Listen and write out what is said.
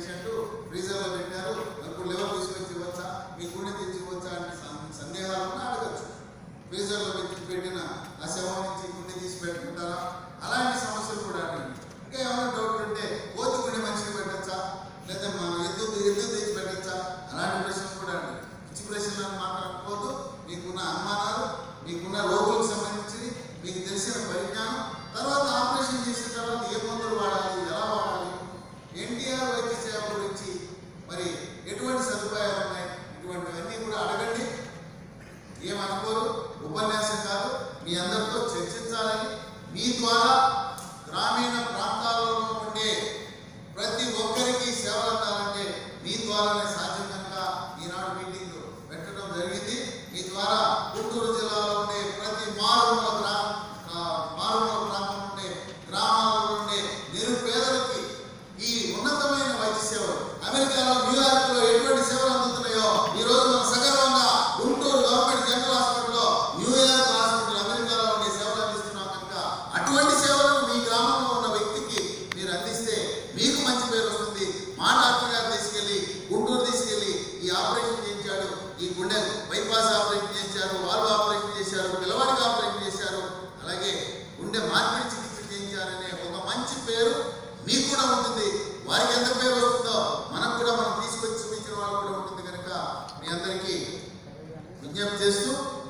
Patient ఫ్రీజర్లో పెట్టారు, ఇప్పుడు liver తీసుకొచ్చి ఇవ్వచ్చా, మీ గుండె తెచ్చి ఇవ్వచ్చా అంటే సందేహాలు ఉన్నా అడగచ్చు. ఫ్రీజర్లో పెట్టిన ఆ శవం నుంచి గుండె తీసి పెట్టుకుంటారా, అలాంటి సమస్యలు కూడా అడగండి. ఇంకా ఏమైనా డౌట్ ఉంటే కోతి గుండె మనిషికి పెట్టచ్చా, లేదా మనం ఎద్దు తెచ్చి పెట్టచ్చా, అలాంటి ప్రశ్నలు కూడా అడగండి. పిచ్చి ప్రశ్నలను మాట్లాడకపోదు. మీకున్న అనుమానాలు, మీకున్న రోగులకు సంబంధించి మీకు తెలిసిన పరిజ్ఞానం, తర్వాత ఆపరేషన్ చేసిన తర్వాత ఏ మందులు వాడాలి, ఎలా వాడాలి, ఎన్టీఆర్ వైద్య సేవ గురించి మరి ఎటువంటి సదుపాయాలు ఉన్నాయి, ఇటువంటివన్నీ కూడా అడగండి. ఏమనుకోరు, ఉపన్యాసం కాదు, మీ అందరితో చర్చించాలని, మీ ద్వారా గ్రామీణ ప్రాంతాలలో ఉండే ప్రతి ఒక్కరికి సేవలు అందాలంటే మీ ద్వారానే సాధ్యం కనుక ఈనాడు మీటింగ్ పెట్టడం జరిగింది. మీ ద్వారా గుంటూరు జిల్లాలో ఉండే ప్రతి మారుమూల ప్రాంతం ఉండే గ్రామాలలో ఉండే నిరుపేదలకి ఈ ఉన్నతమైన వైద్య సేవలు అమెరికాలో న్యూయార్క్లో ఎటువంటి సేవలు అందుతున్నాయో ఈరోజు మనం సగర్వంగా గుంటూరు గవర్నమెంట్ జనరల్ హాస్పిటల్లో, న్యూయార్క్ హాస్పిటల్ అమెరికాలో ఉండే సేవలు అందిస్తున్నాం కనుక అటువంటి సేవలను మీ గ్రామంలో ఉన్న వ్యక్తికి మీరు అందిస్తే మీకు మంచి పేరు వస్తుంది. మా డాక్టర్ గారు తీసుకెళ్ళి గుంటూరు తీసుకెళ్ళి ఈ ఆపరేషన్ చేయించాడు, ఈ గుండె బైపాస్ ఆపరేషన్ చేశారు, వాల్వ్ ఆపరేషన్ చేశారు, పిల్లవాడికి ఆపరేషన్ చేశారు, అలాగే గుండె మార్పిడి చికిత్స చేయించారనే ఒక మంచి పేరు మీకు కూడా ఉంటుంది. వారికి ఎంత పేరు వస్తుందో మనకు కూడా, మనం తీసుకొచ్చి చూపించిన వాళ్ళు కూడా ఉంటుంది కనుక మీ అందరికీ విజ్ఞప్తి చేస్తూ